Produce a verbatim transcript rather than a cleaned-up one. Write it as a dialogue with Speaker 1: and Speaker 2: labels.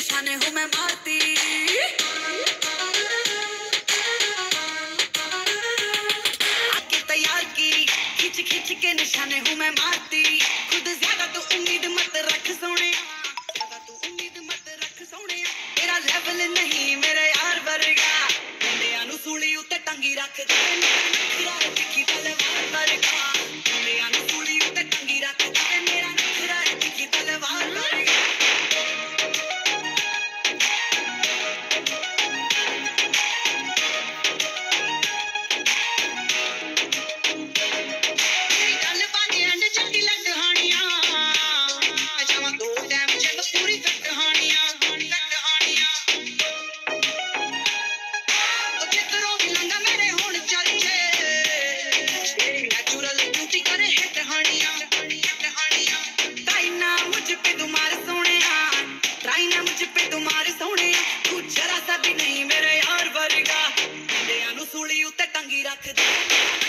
Speaker 1: निशाने हूँ मैं मारती। आके तैयार की खिंच खिंच के निशाने हूँ मैं मारती। खुद ज्यादा तो उम्मीद मत रख सोने, ज्यादा तू उम्मीद मत रख सोने। तेरा लेवल नहीं मेरे यार वर्गा, मुंडिया नू सूली उत्ते टंगी रख दे। मेरा नखरा दिखी तलवार वर्गा, मुंडिया नू सूली उत्ते टंगी रख दे। मेरा नखरा दिखी तलवार वर्गा। तुम्हारे सोने तू जरा सा भी नहीं मेरे यार वर्गा, मुंडिया नू सूली उत्ते टंगी रख दे।